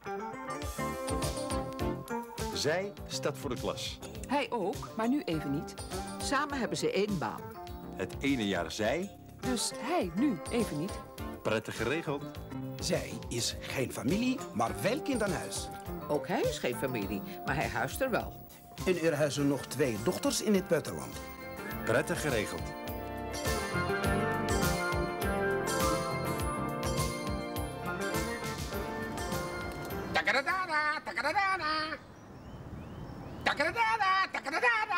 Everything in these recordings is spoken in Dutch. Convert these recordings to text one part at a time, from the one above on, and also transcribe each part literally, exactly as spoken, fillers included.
Zij staat voor de klas. Hij ook, maar nu even niet. Samen hebben ze één baan. Het ene jaar zij, Dus hij nu even niet. prettig geregeld. Zij is geen familie, maar wel kind aan huis. Ook hij is geen familie, maar hij huist er wel. En er huizen nog twee dochters in het buitenland. Prettig geregeld. Takadadada, takadadada. Takadadada, takadadada.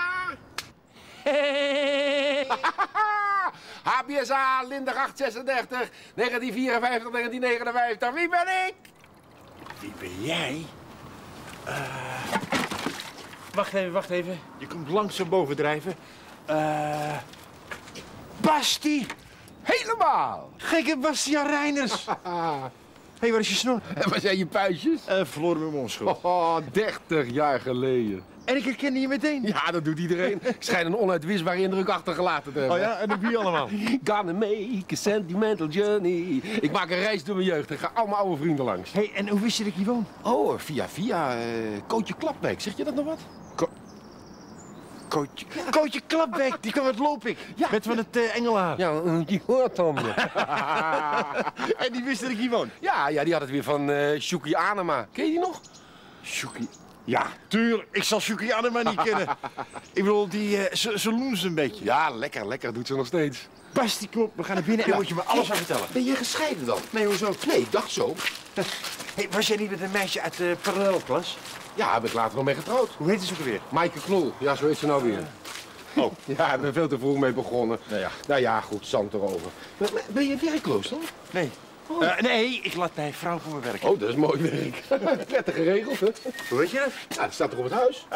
Hey. H B S A, Lindag acht zesendertig, negentien vierenvijftig, negentien negenenvijftig. Wie ben ik? Wie ben jij? Uh... Wacht even, wacht even. Je komt langzaam bovendrijven. Uh... Basti! Helemaal. Gekke Bastiaan Reiners. Hé, hey, waar is je snor? En waar zijn je puistjes? Uh, verloren met mijn onschuld. Oh, dertig jaar geleden. En ik herkende je meteen. Ja, dat doet iedereen. Ik schijn een onuitwisbare indruk achtergelaten te hebben. Oh ja, en op wie allemaal? Gonna make a sentimental journey. Ik maak een reis door mijn jeugd. Ik ga al mijn oude vrienden langs. Hé, hey, en hoe wist je dat ik hier woon? Oh, via via. Uh, Kootje Klapbeek. Zeg je dat nog wat? Ko Kootje... Kootje Klapbeek, die kwam uit Lopik. Ja. Met van het uh, Engelhaar. Ja, die hoort dan. En die wist dat ik hier woon? Ja, ja, die had het weer van uh, Sjoekie Anema. Ken je die nog? Sjoekie... Ja, tuurlijk. Ik zal Sjoekie Anema niet kennen. Ik bedoel, die, uh, ze, ze loenzen een beetje. Ja, lekker, lekker. Doet ze nog steeds. Basti, kom op. We gaan naar binnen en Ja. moet je me alles van vertellen. Ben je gescheiden dan? Nee, hoezo? Nee, ik dacht zo. Hey, was jij niet met een meisje uit de parallelklas? Ja, heb ik later nog mee getrouwd. Hoe heet ze ook alweer? Maaike Knol. Ja, zo heet ze nou weer. Oh. Ja, ik ben veel te vroeg mee begonnen. Nou ja. Nou ja, goed, zand erover. Maar, maar ben je werkloos dan? Nee. Oh. Uh, nee, ik laat mijn vrouw voor me werken. Oh, dat is mooi werk. Prettig geregeld, hè? Hoe weet je dat? Ja, dat staat toch op het huis?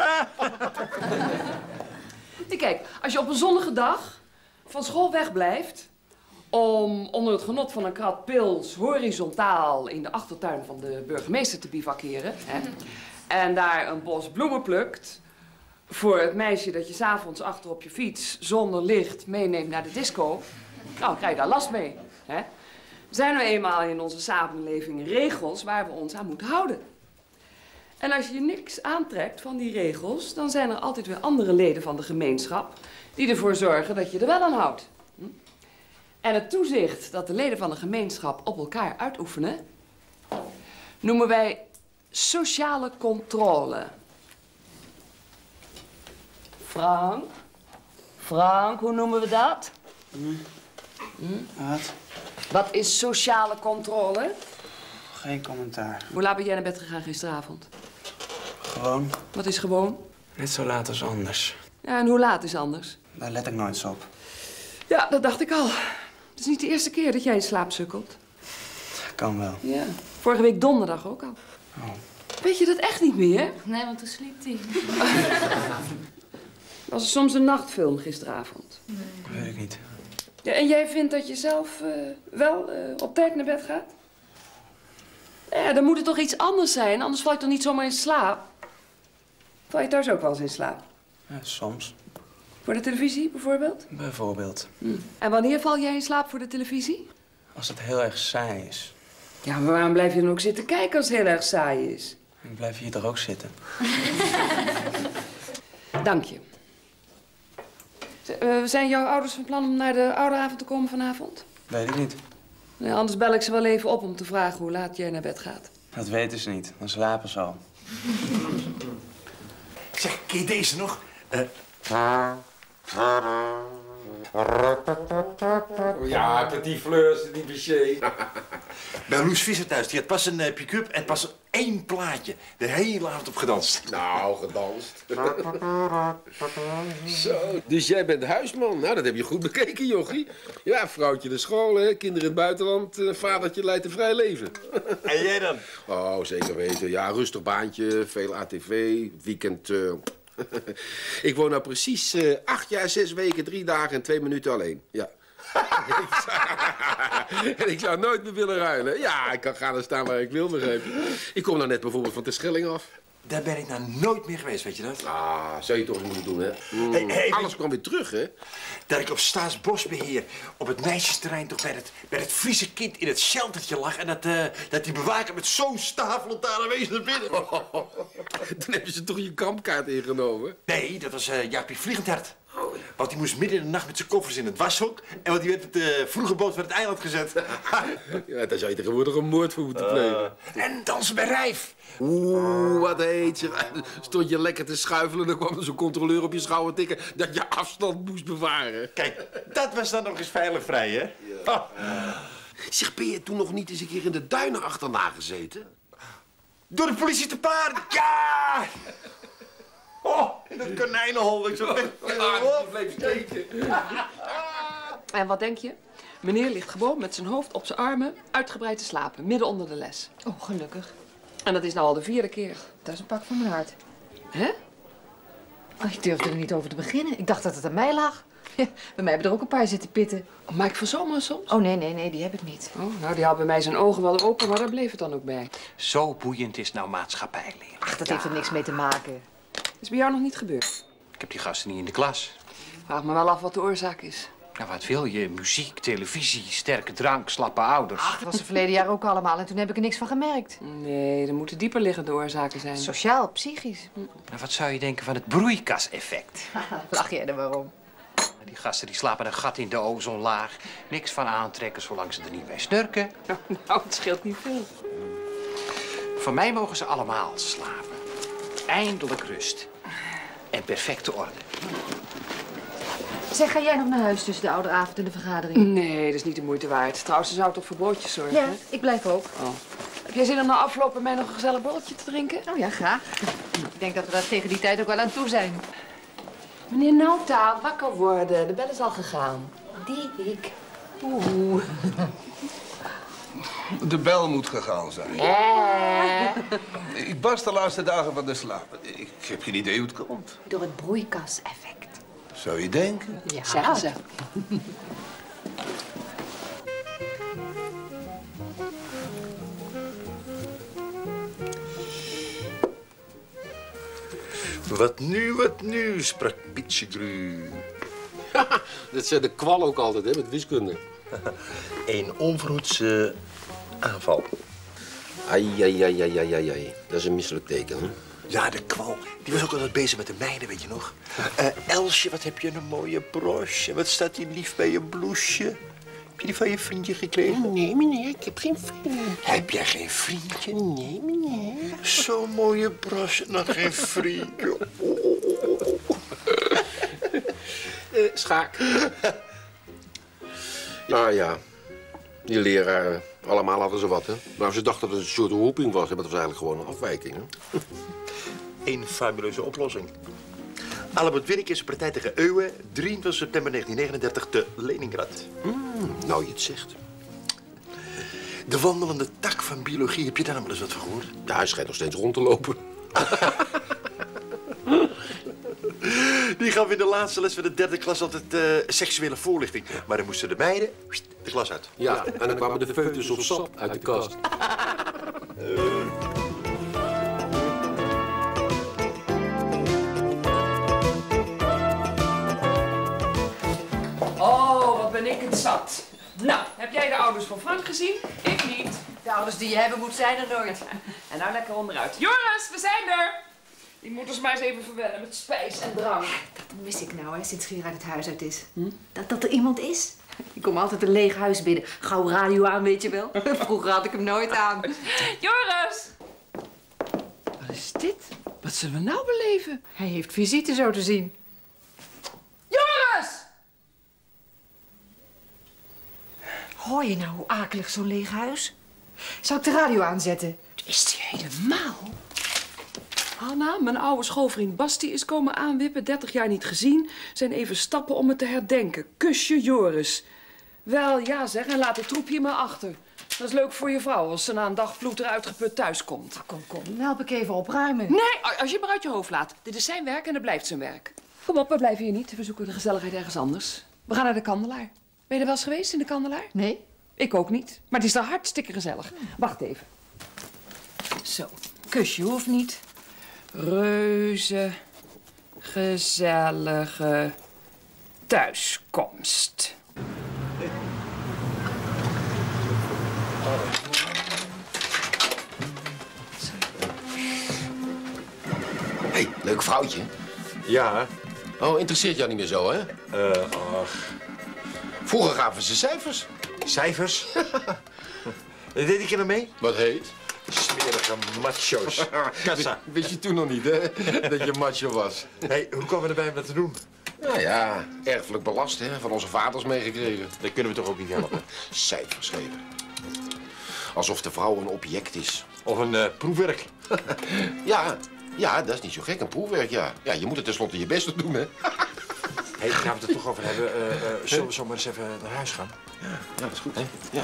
Kijk, als je op een zonnige dag van school wegblijft om onder het genot van een krat pils horizontaal in de achtertuin van de burgemeester te bivakeren, hè, en daar een bos bloemen plukt voor het meisje dat je 's avonds achter op je fiets zonder licht meeneemt naar de disco, nou, krijg je daar last mee. Hè? Er zijn nou eenmaal in onze samenleving regels waar we ons aan moeten houden. En als je je niks aantrekt van die regels, dan zijn er altijd weer andere leden van de gemeenschap die ervoor zorgen dat je er wel aan houdt. Hm? En het toezicht dat de leden van de gemeenschap op elkaar uitoefenen, noemen wij sociale controle. Frank? Frank, hoe noemen we dat? Hm? Hm? Wat? Wat is sociale controle? Geen commentaar. Hoe laat ben jij naar bed gegaan gisteravond? Gewoon. Wat is gewoon? Net zo laat als anders. Ja, en hoe laat is anders? Daar let ik nooit zo op. Ja, dat dacht ik al. Het is niet de eerste keer dat jij in slaap sukkelt. Kan wel. Ja. Vorige week donderdag ook al. Oh. Weet je dat echt niet meer? Nee, want toen sliep hij. Was er soms een nachtfilm gisteravond? Nee. Weet ik niet. Ja, en jij vindt dat je zelf uh, wel uh, op tijd naar bed gaat? Ja, dan moet het toch iets anders zijn, anders val je toch niet zomaar in slaap? Val je thuis ook wel eens in slaap? Ja, soms. Voor de televisie bijvoorbeeld? Bijvoorbeeld. Hm. En wanneer val jij in slaap voor de televisie? Als het heel erg saai is. Ja, maar waarom blijf je dan ook zitten kijken als het heel erg saai is? Ik blijf hier toch ook zitten. Dank je. Uh, zijn jouw ouders van plan om naar de ouderavond te komen vanavond? Weet ik niet. Nee, anders bel ik ze wel even op om te vragen hoe laat jij naar bed gaat. Dat weten ze niet. Dan slapen ze al. Zeg, ken je deze nog? Uh... Ja, Petit Fleurs, die Bichet. Bij Loes Visser thuis. Die had pas een uh, pick-up en pas één plaatje. De hele avond op gedanst. Nou, gedanst. Zo, dus jij bent huisman. Nou, dat heb je goed bekeken, jochie. Ja, vrouwtje de school, hè, kinderen in het buitenland, uh, vadertje leidt een vrij leven. En jij dan? Oh, zeker weten. Ja, rustig baantje, veel A T V, weekend... Uh... Ik woon nou precies uh, acht jaar, zes weken, drie dagen en twee minuten alleen. Ja. En ik zou nooit meer willen ruilen. Ja, ik kan gaan en staan waar ik wil, begrijp je. Ik kom nou net bijvoorbeeld van Terschelling af. Daar ben ik nou nooit meer geweest, weet je dat? Ah, zou je toch niet moeten doen, hè? Mm, Hey, hey, alles kwam weer terug, hè? Dat ik op Staatsbosbeheer op het meisjesterrein toch bij het, bij het Friese kind in het sheltertje lag... en dat, uh, dat die bewaker met zo'n staaflantaarn wees naar binnen. Dan heb je ze toch je kampkaart ingenomen? Nee, dat was uh, Jaapie Vliegendhart. Oh, ja. Want die moest midden in de nacht met zijn koffers in het washok... en want die werd op de vroege boot van het eiland gezet. Ja, daar zou je tegenwoordig een moord voor moeten plegen. Uh, en dansen bij Rijf. Oeh, wat heet je. Stond je lekker te schuifelen, dan kwam er zo'n controleur op je schouder tikken... dat je afstand moest bewaren. Kijk, dat was dan nog eens veilig vrij, hè? Ja. Oh. Zeg, ben je toen nog niet eens een keer in de duinen achterna gezeten? Door de politie te paard, ja! Oh, in dat konijnenhol. Ik zo oh, ja, bleef steken. En wat denk je? Meneer ligt gewoon met zijn hoofd op zijn armen, uitgebreid te slapen, midden onder de les. Oh, gelukkig. En dat is nou al de vierde keer. Dat is een pak van mijn hart. Hè? Oh, ik durfde er niet over te beginnen. Ik dacht dat het aan mij lag. Ja, bij mij hebben er ook een paar zitten pitten. Oh, maar ik verzomer soms? Oh, nee, nee, nee, die heb ik niet. Oh, nou, die had bij mij zijn ogen wel open, maar daar bleef het dan ook bij. Zo boeiend is nou maatschappijleer. Ach, dat heeft er niks mee te maken. Is bij jou nog niet gebeurd? Ik heb die gasten niet in de klas. Vraag me wel af wat de oorzaak is. Nou, wat wil je? Muziek, televisie, sterke drank, slappe ouders. Ach, dat was er verleden jaar ook allemaal en toen heb ik er niks van gemerkt. Nee, er moeten dieper liggende oorzaken zijn. Sociaal, psychisch. Nou, wat zou je denken van het broeikaseffect? Lach jij er waarom? Die gasten die slapen een gat in de ozonlaag. Niks van aantrekken zolang ze er niet bij snurken. Nou, het scheelt niet veel. Van mij mogen ze allemaal slapen. Eindelijk rust. En perfecte orde. Zeg, ga jij nog naar huis tussen de ouderavond en de vergadering? Nee, dat is niet de moeite waard. Trouwens, ze zou toch voor broodjes zorgen? Ja, ik blijf ook. Oh. Heb jij zin om na afloop bij mij nog een gezellig borreltje te drinken? Oh ja, graag. Ik denk dat we daar tegen die tijd ook wel aan toe zijn. Meneer Nauta, wakker worden. De bel is al gegaan. Dik. Oeh. De bel moet gegaan zijn. Eh. Ik barst de laatste dagen van de slaap. Ik heb geen idee hoe het komt. Door het broeikaseffect. Zou je denken? Ja. Zeggen ze. Wat nu, wat nu, sprak Pietjegru. Dat zei de kwal ook altijd, hè, met wiskunde. Een onverhoedse aanval. Ai, ai, ai, ai, ai, ai, ai. Dat is een misselijk teken, hè? Ja, de kwal. Die was ook altijd bezig met de meiden, weet je nog? Uh, Elsje, wat heb je een mooie broche. Wat staat die lief bij je blouseje? Heb je die van je vriendje gekregen? Nee, meneer, ik heb geen vriend. Heb jij geen vriendje? Nee, meneer. Zo'n mooie broche, nog geen vriendje. Oh, oh, oh, oh. Uh, schaak. Nou ja, die leraren, allemaal hadden ze wat, hè. Maar ze dachten dat het een soort roeping was, maar dat was eigenlijk gewoon een afwijking, hè. Een fabuleuze oplossing. Albert Winnik is partij tegen Euwe, drieëntwintig september negentien negenendertig te Leningrad. Mm, nou, je het zegt. De wandelende tak van biologie, heb je daar nog wel eens wat van gehoord? Ja, hij schijnt nog steeds rond te lopen. Die gaf in de laatste les van de derde klas altijd uh, seksuele voorlichting. Maar dan moesten de meiden de klas uit. Ja, en dan kwamen de foetus op sap uit de kast. Oh, wat ben ik het zat. Nou, heb jij de ouders van Frank gezien? Ik niet. De ouders die je hebben moet zijn er nooit. En nou lekker onderuit. Jongens, we zijn er! Die moeten ze maar eens even verwennen met spijs en drank. Dat mis ik nou, hè, sinds Gerard het huis uit is. Hm? Dat, dat er iemand is. Ik kom altijd een leeg huis binnen. Gauw radio aan, weet je wel. Vroeger had ik hem nooit aan. Joris! Wat is dit? Wat zullen we nou beleven? Hij heeft visite zo te zien. Joris! Hoor je nou hoe akelig zo'n leeg huis? Zal ik de radio aanzetten? Is die helemaal? Hanna, mijn oude schoolvriend Basti is komen aanwippen. dertig jaar niet gezien. Zijn even stappen om het te herdenken. Kusje Joris. Wel, ja zeg, en laat het troepje maar achter. Dat is leuk voor je vrouw als ze na een dag vloed eruit geput thuis komt. Oh, kom, kom, dan help ik even opruimen. Nee, als je het maar uit je hoofd laat. Dit is zijn werk en dat blijft zijn werk. Kom op, we blijven hier niet. We zoeken de gezelligheid ergens anders. We gaan naar de Kandelaar. Ben je er wel eens geweest in de Kandelaar? Nee. Ik ook niet. Maar het is daar hartstikke gezellig. Wacht even. Zo, kusje hoeft niet. reuze gezellige thuiskomst. Hé, hey, leuk vrouwtje. Ja. Oh, interesseert jou niet meer zo, hè? Eh, ach. Vroeger gaven ze cijfers. Cijfers? Deed ik er nog mee? Wat heet? Smerige macho's. Kassa. Wist je toen nog niet, hè? Dat je macho was. Hé, hey, hoe kwamen we erbij om dat te doen? Nou ja, erfelijk belast, hè? Van onze vaders meegekregen. Dat kunnen we toch ook niet helpen? Cijfers geven. Alsof de vrouw een object is. Of een uh, proefwerk. Ja, ja, dat is niet zo gek, een proefwerk, ja. Ja, je moet er tenslotte je best doen, hè? Hé, hey, gaan we het er toch over hebben? Uh, uh, zullen we zo maar eens even naar huis gaan? Ja, ja dat is goed, hè? Ja.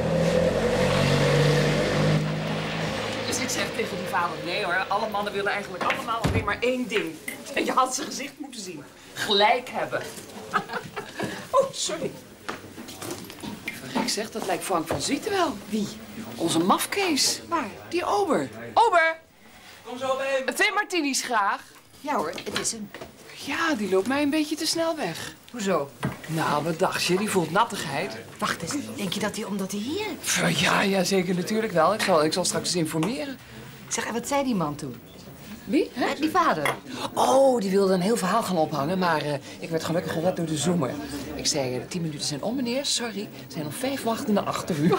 Dus ik zeg tegen die vader, nee hoor, alle mannen willen eigenlijk allemaal alleen maar één ding. En je had zijn gezicht moeten zien. Gelijk hebben. Oh, sorry. Verrek zeg, dat lijkt Frank van Zieten wel. Wie? Onze mafkees. Waar? Die ober. Ober! Kom zo bij. Twee martinis graag. Ja hoor, het is hem. Ja, die loopt mij een beetje te snel weg. Hoezo? Nou, wat dacht je? Die voelt nattigheid. Wacht eens, denk je dat hij omdat hij hier... Ja, ja, zeker natuurlijk wel. Ik zal, ik zal straks eens informeren. Zeg, en wat zei die man toen? Wie? Hè? Die vader. Oh, die wilde een heel verhaal gaan ophangen, maar uh, ik werd gelukkig gered door de zoemer. Ik zei, uh, tien minuten zijn om, meneer. Sorry, er zijn nog vijf wachtende achter u.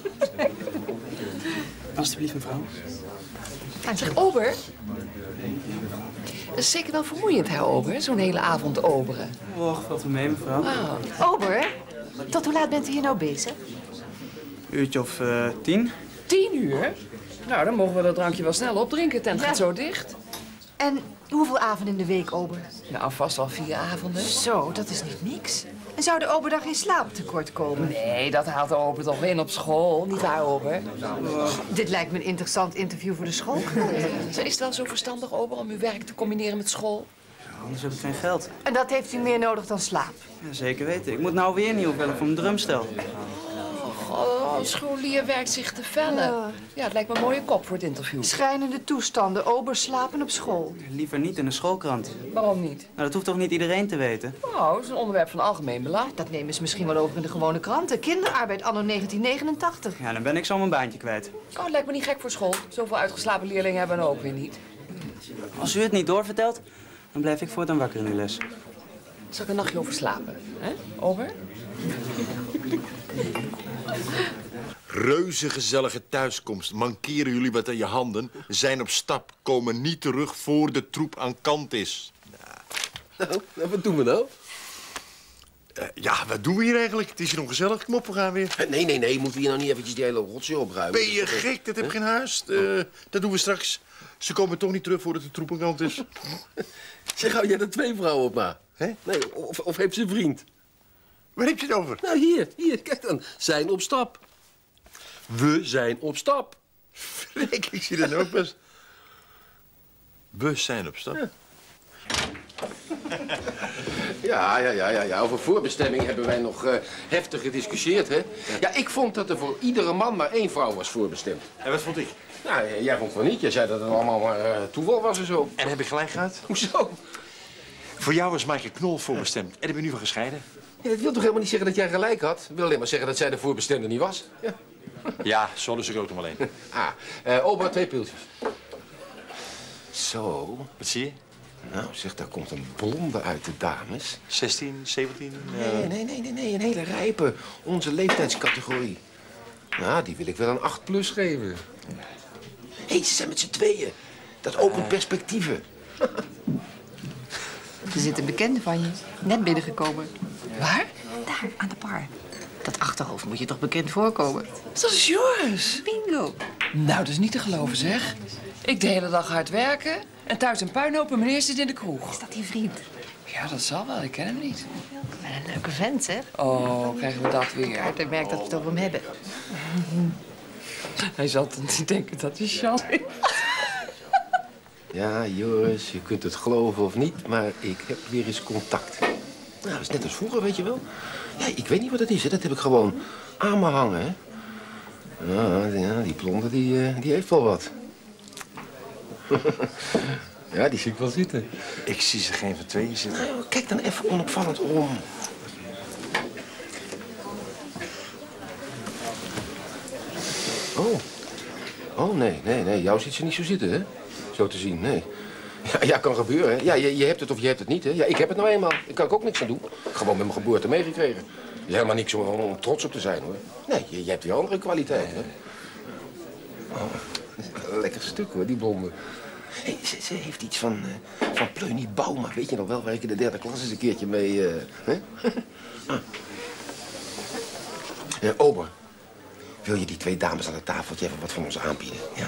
Alsjeblieft, mevrouw. En zeg, ober. Dat is zeker wel vermoeiend, hè, ober? Zo'n hele avond oberen. Och, valt u mee, mevrouw. Oh. Ober, tot hoe laat bent u hier nou bezig? Uurtje of uh, tien. Tien uur? Nou, dan mogen we dat drankje wel snel opdrinken. Tent Ja. gaat zo dicht. En hoeveel avonden in de week, Ober? Nou, vast al vier avonden. Zo, dat is niet niks. En zou de Ober dan geen slaaptekort komen? Nee, dat haalt de ober toch in op school. Niet waar, ober? Dit lijkt me een interessant interview voor de school. Is het wel zo verstandig, ober, om uw werk te combineren met school? Anders heb ik geen geld. En dat heeft u meer nodig dan slaap. Ja, zeker weten. Ik moet nou weer nieuw bellen voor mijn drumstel. Oh, een scholier werkt zich te vellen. Ja. Ja, het lijkt me een mooie kop voor het interview. Schrijnende toestanden, Ober slapen op school. Liever niet in de schoolkrant. Waarom niet? Nou, dat hoeft toch niet iedereen te weten? Nou, het is een onderwerp van algemeen belang. Dat nemen ze misschien wel over in de gewone kranten. Kinderarbeid anno negentien negenentachtig. Ja, dan ben ik zo mijn baantje kwijt. Oh, het lijkt me niet gek voor school. Zoveel uitgeslapen leerlingen hebben we ook weer niet. Als u het niet doorvertelt, dan blijf ik voortaan wakker in de les. Zal ik een nachtje over slapen? Hè, ober? Reuze gezellige thuiskomst. Mankeren jullie wat aan je handen? Zijn op stap. Komen niet terug voor de troep aan kant is. Nou, wat doen we nou? Uh, ja, wat doen we hier eigenlijk? Het is hier ongezellig. Kom op, we gaan weer. Nee, nee, nee. Moeten we hier nou niet eventjes die hele rotzooi opruimen? Ben je gek? Dat heb geen huis. Uh, dat doen we straks. Ze komen toch niet terug voordat de troep aan kant is. Zeg, hou jij er twee vrouwen op na? Hè? Nee, of, of heeft ze een vriend? Waar heb je het over? Nou, hier, hier, kijk dan. Zijn op stap. We zijn op stap. Freek, ik zie dat ook best. We zijn op stap. Ja. Ja, ja, ja, ja, ja. Over voorbestemming hebben wij nog uh, heftig gediscussieerd, hè? Ja, ik vond dat er voor iedere man maar één vrouw was voorbestemd. En wat vond ik? Nou, jij vond van niet. Jij zei dat het allemaal maar uh, toeval was en zo. En heb ik gelijk gehad? Hoezo? Voor jou was Maaike Knol voorbestemd. En heb je nu van gescheiden? Ja, dat wil toch helemaal niet zeggen dat jij gelijk had? Dat wil alleen maar zeggen dat zij de voorbestemde niet was. Ja, Ja, zo lust ik ook nog alleen. ah, uh, opa, twee pilsjes. Zo. Wat zie je? Nou, zeg, daar komt een blonde uit de dames. zestien, zeventien? Nee, nee, nee, nee, nee, een hele rijpe. Onze leeftijdscategorie. Nou, die wil ik wel een acht plus geven. Hé, hey, ze zijn met z'n tweeën. Dat opent perspectieven. Er zit een bekende van je. Net binnengekomen. Waar? Daar, aan de bar. Dat achterhoofd moet je toch bekend voorkomen? Dat is Joris. Bingo. Nou, dat is niet te geloven, zeg. Ik de hele dag hard werken en thuis een puinhoop en meneer zit in de kroeg. Is dat je vriend? Ja, dat zal wel. Ik ken hem niet. Wel een leuke vent, zeg. Oh, krijgen we dat weer. Hij merkt dat we het over hem hebben. Hij zal toch niet denken dat hij Jean is. Ja, Joris, je kunt het geloven of niet, maar ik heb weer eens contact. Nou, dat is net als vroeger, weet je wel. Ja, ik weet niet wat het is, hè. Dat heb ik gewoon aan me hangen, hè. Ja, ja die blonde, die, uh, die heeft wel wat. Ja, die zie ik wel zitten. Ik zie ze geen van tweeën zitten. Nou, kijk dan even onopvallend om. Oh. Oh, nee, nee, nee. Jou ziet ze niet zo zitten, hè? Zo te zien, nee. Ja, ja, kan gebeuren, hè? Ja, je, je hebt het of je hebt het niet, hè? Ja, ik heb het nou eenmaal. Daar kan ik ook niks aan doen. Gewoon met mijn geboorte meegekregen. Er is helemaal niks om, om trots op te zijn, hoor. Nee, je, je hebt weer andere kwaliteiten, hè? Oh, lekker stuk, hoor, die blonde. Hey, ze, ze heeft iets van, uh, van Pleunie Bouma. Weet je nog wel, waar ik in de derde klas eens een keertje mee... Uh, hè? ah. uh, Ober, wil je die twee dames aan het tafeltje even wat van ons aanbieden? Ja.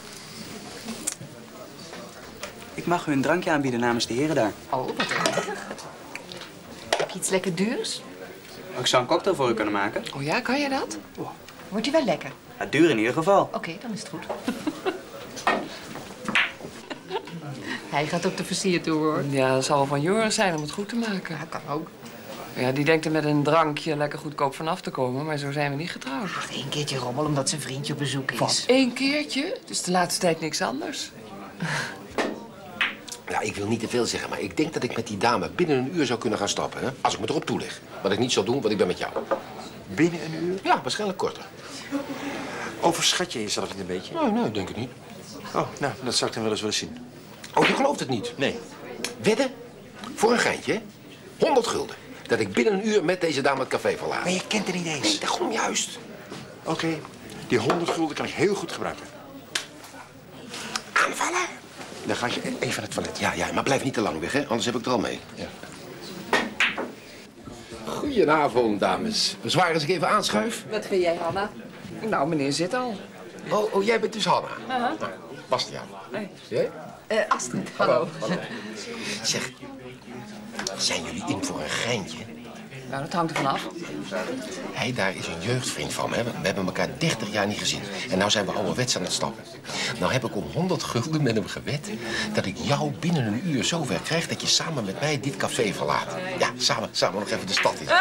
Ik mag u een drankje aanbieden namens de heren daar. Oh, wat lekker. Heb je iets lekker duurs? Ik zou een cocktail voor u kunnen maken. Oh ja, kan je dat? Wordt die wel lekker? Ja, duur in ieder geval. Oké, okay, dan is het goed. Hij gaat op de versier toe, hoor. Ja, dat zal wel van Joris zijn om het goed te maken. Ja, kan ook. Ja, die denkt er met een drankje lekker goedkoop vanaf te komen, maar zo zijn we niet getrouwd. Ach, één keertje rommel omdat zijn vriendje op bezoek is. Wat? Eén keertje? Het is de laatste tijd niks anders. Ja, ik wil niet te veel zeggen, maar ik denk dat ik met die dame binnen een uur zou kunnen gaan stappen, hè? Als ik me erop toeleg. Wat ik niet zal doen, want ik ben met jou. Binnen een uur? Ja, waarschijnlijk korter. Overschat je jezelf niet een beetje? Nee, nee, denk ik niet. Oh, nou, dat zou ik dan wel eens willen zien. Oh, je gelooft het niet? Nee. Wedden? Voor een geintje, hè? honderd gulden. Dat ik binnen een uur met deze dame het café verlaat. Maar je kent er niet eens. Nee, daarom juist. Oké, okay. Die honderd gulden kan ik heel goed gebruiken. Aanvallen? Dan ga ik even naar het toilet. Ja, ja, maar blijf niet te lang weg, hè? Anders heb ik er al mee. Ja. Goedenavond, dames. Zwaar als ik even aanschuif? Wat vind jij, Hanna? Nou, meneer zit al. Oh, oh jij bent dus Hanna. Uh-huh. Nou, Bastiaan. Nee. Jij? Uh, Astrid, hallo. hallo. Zeg, zijn jullie in voor een geintje? Nou, dat hangt er vanaf. Hij daar is een jeugdvriend van me. Hè? We hebben elkaar dertig jaar niet gezien. En nou zijn we ouderwets aan het stappen. Nou heb ik om honderd gulden met hem gewet dat ik jou binnen een uur zover krijg dat je samen met mij dit café verlaat. Ja, samen, samen nog even de stad in.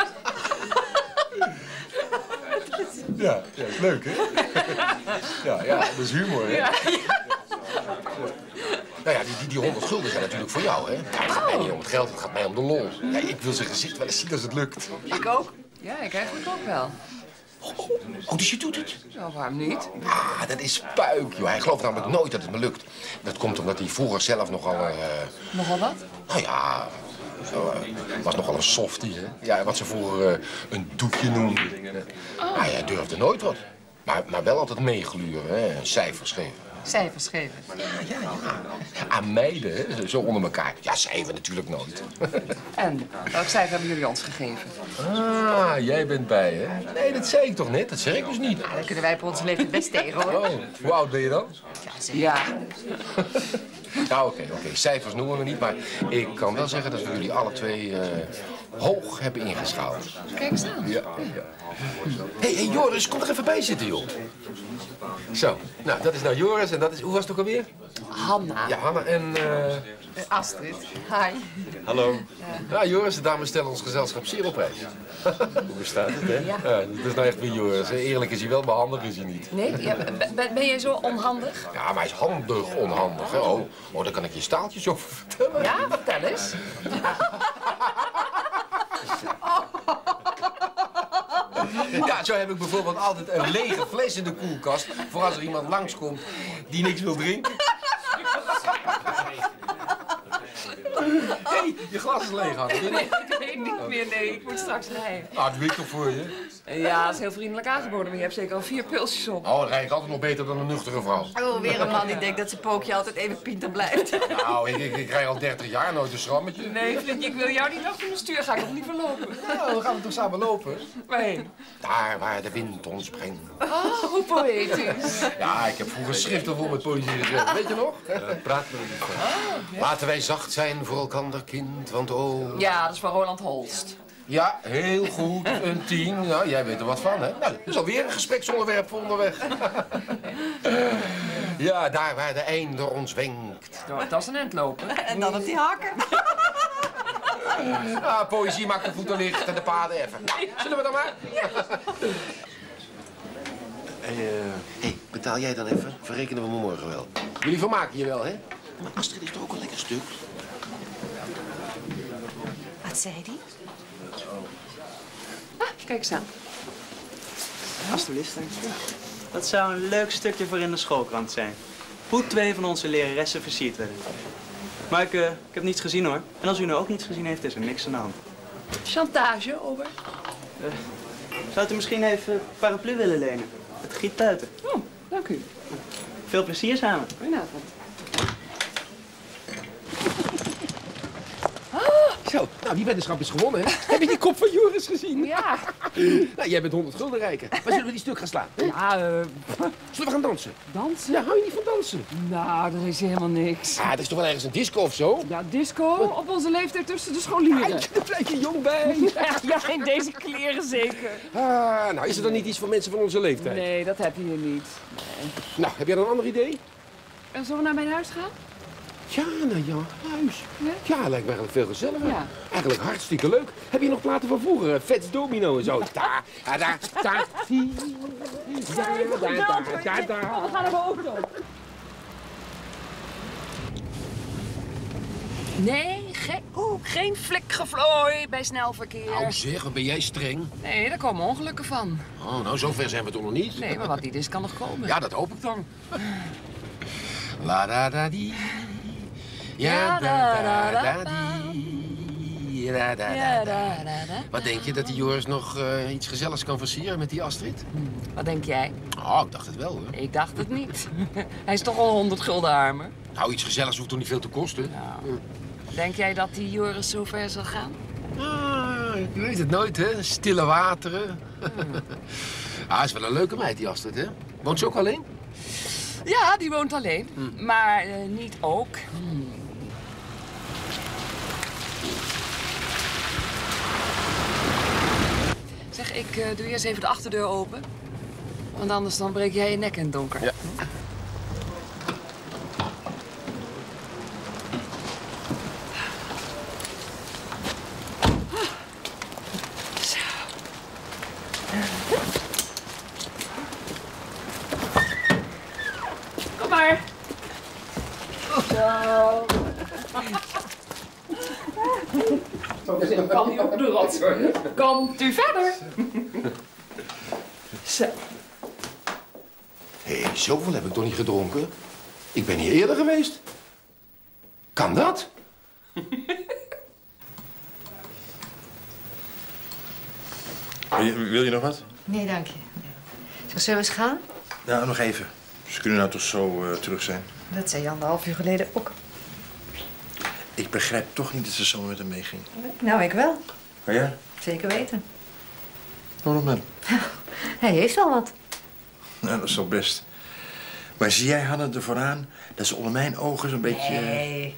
Ja, ja, is leuk, hè? Ja, ja, dat is humor, hè? Ja. Nou ja, die, die, die honderd gulden zijn natuurlijk voor jou, hè? Ja, het gaat mij niet om het geld, het gaat mij om de lol. Ja, ik wil zijn gezicht wel eens zien als het lukt. Ik ook. Ja, ik eigenlijk ook wel. Oh, oh, dus je doet het? Nou, waarom niet? Ah, dat is puik, joh. Hij gelooft namelijk nooit dat het me lukt. Dat komt omdat hij vroeger zelf nogal... Uh... Nogal wat? Nou ja, zo, uh, was nogal een softie, hè? Ja, wat ze voor uh, een doekje noemden. Oh. Ah, hij durfde nooit wat. Maar, maar wel altijd meegluren, hè? Cijfers geven. Cijfers geven? Ja, ja, ja. Aan meiden, hè? Zo onder elkaar. Ja, cijfer natuurlijk nooit. En, welk cijfer hebben jullie ons gegeven? Ah, jij bent bij, hè? Nee, dat zei ik toch net? Dat zeg ik dus niet. Nou, daar kunnen wij op onze leeftijd best tegen, hoor. Oh, hoe oud ben je dan? Ja. Nou, oké, okay, oké. Okay. Cijfers noemen we niet, maar ik kan wel zeggen dat we jullie alle twee uh, hoog hebben ingeschaald. Kijk eens aan. Ja. ja. Hé, hey, hey, Joris, kom er even bij zitten, joh. Zo, nou, dat is nou Joris en dat is... Hoe was het ook alweer? Hanna. Ja, Hanna en... Uh... Astrid. Hi. Hallo. Ja. Ja, Joris, de dames stellen ons gezelschap zeer op prijs. Hoe bestaat het, hè? Ja. Ja, dat is nou echt weer Joris. Eerlijk is hij wel, maar handig is hij niet. Nee? Ja, ben, ben jij zo onhandig? Ja, maar hij is handig onhandig, hè? Oh, oh, daar kan ik je staaltjes over vertellen. Ja, vertel eens. Ja, zo heb ik bijvoorbeeld altijd een lege fles in de koelkast... voor als er iemand langskomt die niks wil drinken. Hé, hey, je glas is leeg, Hanna. Nee, ik weet niet meer. Nee, ik moet straks rijden. Ah, dat weet ik toch voor je? Ja, dat is heel vriendelijk aangeboden, maar je hebt zeker al vier pilsjes op. Oh, dan rijd ik altijd nog beter dan een nuchtere vrouw. Oh, weer een man die denkt dat zijn pookje altijd even pinter blijft. Nou, ik, ik, ik rij al dertig jaar, nooit een schrammetje. Nee, vriendje, ik wil jou niet achter mijn stuur. Ga ik nog niet verlopen. Nou, dan gaan we toch samen lopen? Waarheen? Daar waar de wind ons brengt. Oh, hoe poëtisch. Ja, ik heb vroeger schriften vol met poëzie geschreven. Weet je nog? Ja, praat me niet van. Oh, ja. Laten wij zacht zijn voor elkander, kind, want oh... Ja, dat is van Roland Holst. Ja, heel goed. Een tien. Nou, jij weet er wat van, hè? Nou, dat is alweer een gespreksonderwerp voor onderweg. Ja, daar waar de einde ons wenkt. Dat is een endlopen. En dan op die hakken. Ah, poëzie maakt de voeten licht en de paden even. Nou, zullen we dan maar? Ja. Hé, uh... hey, betaal jij dan even? Verrekenen we me morgen wel. Jullie vermaken je wel, hè? Maar Astrid is toch ook een lekker stuk? Wat zei die? Ah, kijk eens aan. Alsjeblieft, dankjewel. Dat zou een leuk stukje voor in de schoolkrant zijn. Hoe twee van onze leraressen versierd werden. Maar ik, uh, ik heb niets gezien hoor. En als u nou ook niets gezien heeft, is er niks aan de hand. Chantage, Ober. Uh, zou u misschien even een paraplu willen lenen? Het giet buiten. Oh, dank u. Veel plezier samen. Goedenavond. Zo, nou, die weddenschap is gewonnen, hè? Heb je die kop van Joris gezien? Ja. Nou, jij bent honderd gulden rijker. Waar zullen we die stuk gaan slaan? Ja, uh, Zullen we gaan dansen? dansen? Ja, hou je niet van dansen? Nou, dat is helemaal niks. Ah, dat is toch wel ergens een disco of zo? Ja, disco op onze leeftijd tussen de scholieren. Ah, daar blijf je jong bij. Ja, in deze kleren zeker. Ah, nou, is er dan niet iets voor mensen van onze leeftijd? Nee, dat heb je hier niet. Nee. Nou, heb jij dan een ander idee? En zullen we naar mijn huis gaan? Ja, naar jouw huis. Ja? Ja, lijkt me eigenlijk veel gezelliger. Ja. Eigenlijk hartstikke leuk. Heb je nog platen van vroeger? Vets Domino en zo. Da, da, da, da, die. Da, da, da, da, da. We gaan naar boven dan. Nee, geen, oh, geen flikgevlooi bij snelverkeer. Nou zeg, wat ben jij streng? Nee, daar komen ongelukken van. Oh, nou, zover zijn we toch nog niet? Nee, maar wat niet is, kan nog komen. Ja, dat hoop ik dan. La da da die. Ja, da da da die. Da da da da. Wat denk je, dat die Joris nog uh, iets gezelligs kan versieren met die Astrid? Wat denk jij? Oh, ik dacht het wel, hoor. Ik dacht het niet. Hij is toch al honderd gulden armer. Nou, iets gezelligs hoeft toch niet veel te kosten? Nou, denk jij dat die Joris zo ver zal gaan? Ah, ik weet het nooit, hè. Stille wateren. Hmm. Ah, is wel een leuke meid, die Astrid, hè? Woont ze ook alleen? Ja, die woont alleen. Hmm. Maar uh, niet ook. Hmm. Zeg, ik uh, doe eerst even de achterdeur open. Want anders dan breek jij je nek in het donker. Ja. Kom maar. Zo. Ik kan niet op de rots worden. Komt u verder. Zo. Hé, hey, zoveel heb ik toch niet gedronken? Ik ben hier eerder geweest. Kan dat? Wil je, wil je nog wat? Nee, dank je. Zeg, zullen we eens gaan? Nou, nog even. Ze kunnen nou toch zo uh, terug zijn? Dat zei je anderhalf uur geleden ook. Ik begrijp toch niet dat ze zo met hem meeging. Nou, ik wel. Maar ja? Zeker weten. Waarom dan? Hij heeft wel wat. Nou, dat is toch best. Maar zie jij Hanne er vooraan dat ze onder mijn ogen zo'n beetje... Nee.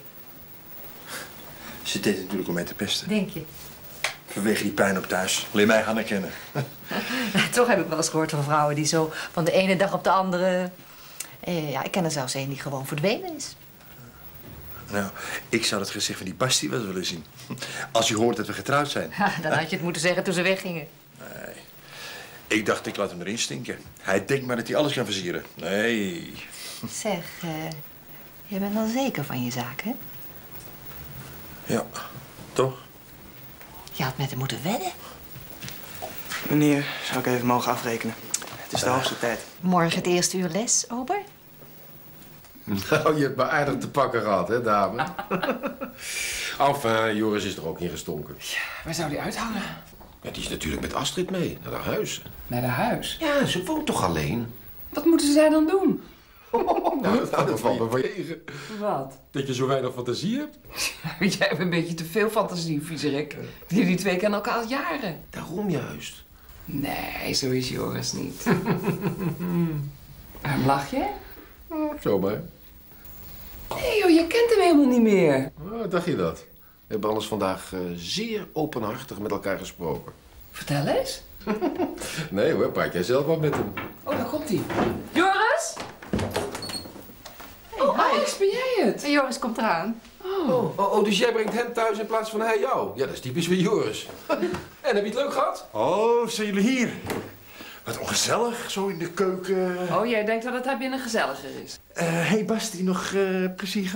Ze deed het natuurlijk om mij te pesten. Denk je? Vanwege die pijn op thuis. Leer mij Hanne kennen. Toch heb ik wel eens gehoord van vrouwen die zo van de ene dag op de andere... Eh, ja, ik ken er zelfs een die gewoon verdwenen is. Nou, ik zou het gezicht van die Basti wel willen zien. Als je hoort dat we getrouwd zijn. Ja, dan had je het moeten zeggen toen ze weggingen. Nee. Ik dacht, ik laat hem erin stinken. Hij denkt maar dat hij alles kan versieren. Nee. Zeg, uh, je bent wel zeker van je zaak, hè? Ja, toch? Je had met hem moeten wedden. Meneer, zou ik even mogen afrekenen? Het is de hoogste tijd. Morgen het eerste uur les, Ober? Nou, je hebt me aardig te pakken gehad, hè, dame? Enfin, Joris is er ook in gestonken. Ja, waar zou die uithangen? Ja, die is natuurlijk met Astrid mee, naar haar huis. Naar haar huis? Ja, ze woont toch alleen? Wat moeten ze daar dan doen? Oh, nou, dat, dat valt me van tegen. Wat? Dat je zo weinig fantasie hebt. Jij hebt een beetje te veel fantasie, viezerik. Jullie twee kennen elkaar al jaren. Daarom juist. Nee, zo is Joris niet. Waarom lach je? Oh, zomaar. Nee joh, je kent hem helemaal niet meer. Oh, dacht je dat? We hebben alles vandaag uh, zeer openhartig met elkaar gesproken. Vertel eens. Nee hoor, praat jij zelf wat met hem. Oh, daar komt hij. Joris? Hey, oh, Alex, ben jij het? En Joris komt eraan. Oh. Oh, oh, oh, dus jij brengt hem thuis in plaats van hij jou? Ja, dat is typisch voor Joris. En, heb je het leuk gehad? Oh, zijn jullie hier? Wat ongezellig, zo in de keuken. Oh, jij denkt dat het daar binnen gezelliger is? Hé, uh, hey Basti, nog uh, plezier gehad?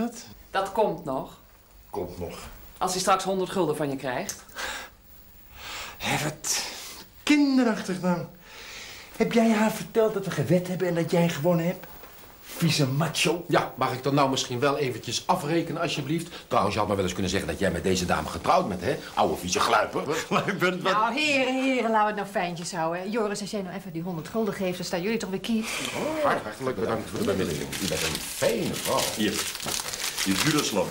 Dat komt nog. Komt nog. Als hij straks honderd gulden van je krijgt. Hé, wat kinderachtig nou. Heb jij haar verteld dat we gewed hebben en dat jij gewonnen hebt? Vieze macho. Ja, mag ik dan nou misschien wel eventjes afrekenen, alsjeblieft? Trouwens, je had maar wel eens kunnen zeggen dat jij met deze dame getrouwd bent, hè? Oude vieze gluiper. Gluiper, wat? Nou, heren, heren, laten we het nou fijntjes houden. Hè. Joris, als jij nou even die honderd gulden geeft, dan staan jullie toch weer kiet. Oh, hartelijk bedankt voor de bemiddeling. U bent een fijne vrouw. Hier, je duurderslam.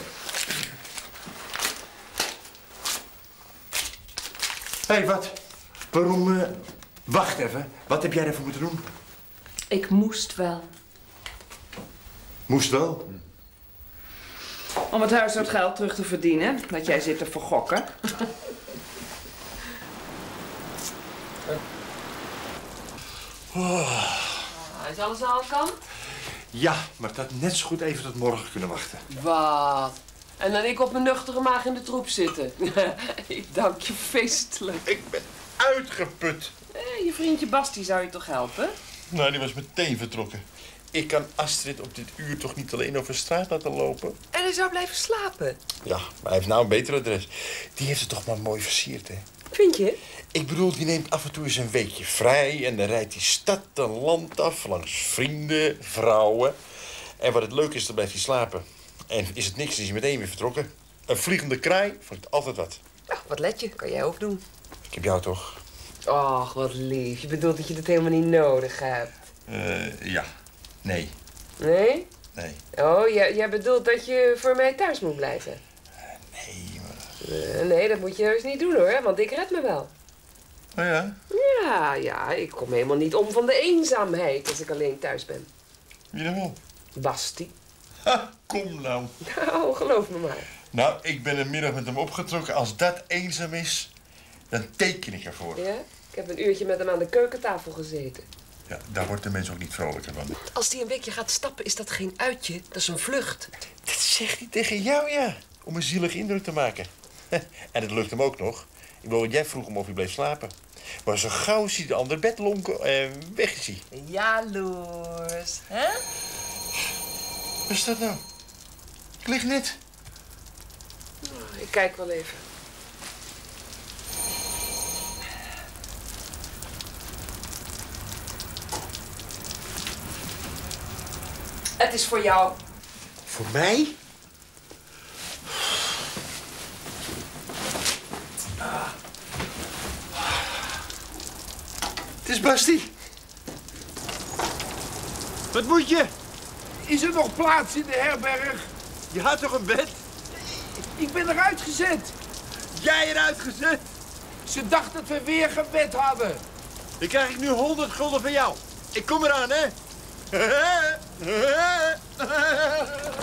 Hé, hey, wat? Waarom, uh... Wacht even. Wat heb jij daarvoor moeten doen? Ik moest wel. Moest wel. Om het huishoudgeld terug te verdienen, dat jij zit te vergokken. Oh. Is alles al kant? Ja, maar het had net zo goed even tot morgen kunnen wachten. Wat? En dan ik op mijn nuchtere maag in de troep zitten. Ik dank je feestelijk. Ik ben uitgeput. Eh, je vriendje Basti zou je toch helpen? Nou, die was meteen vertrokken. Ik kan Astrid op dit uur toch niet alleen over straat laten lopen? En hij zou blijven slapen. Ja, maar hij heeft nou een beter adres. Die heeft het toch maar mooi versierd, hè? Vind je? Ik bedoel, die neemt af en toe eens een weekje vrij... en dan rijdt hij stad en land af langs vrienden, vrouwen. En wat het leuk is, dan blijft hij slapen. En is het niks, dan is hij meteen weer vertrokken. Een vliegende kraai vond ik altijd wat. Ach, wat let je. Kan jij ook doen. Ik heb jou toch? Och, wat lief. Je bedoelt dat je het helemaal niet nodig hebt. Uh, ja. Nee. Nee? Nee. Oh, jij, jij bedoelt dat je voor mij thuis moet blijven? Uh, nee, maar... Uh, nee, dat moet je heus niet doen, hoor. Want ik red me wel. Oh ja? Ja, ja. Ik kom helemaal niet om van de eenzaamheid als ik alleen thuis ben. Wie dan wel? Basti. Ha, kom nou. Nou, geloof me maar. Nou, ik ben een middag met hem opgetrokken. Als dat eenzaam is, dan teken ik ervoor. Ja? Ik heb een uurtje met hem aan de keukentafel gezeten. Ja, daar wordt de mens ook niet vrolijker van. Als hij een weekje gaat stappen, is dat geen uitje. Dat is een vlucht. Dat zegt hij tegen jou, ja. Om een zielige indruk te maken. En het lukt hem ook nog. Ik bedoel, jij vroeg hem of hij bleef slapen. Maar zo gauw zie je de ander bed lonken en weg is hij. Jaloers, hè? Wat is dat nou? Ik lig net. Oh, ik kijk wel even. Het is voor jou. Voor mij? Ah. Het is Basti. Wat moet je? Is er nog plaats in de herberg? Je had toch een bed? Ik ben eruit gezet. Jij eruit gezet? Ze dacht dat we weer gebed hadden. Dan krijg ik nu honderd gulden van jou. Ik kom eraan, hè?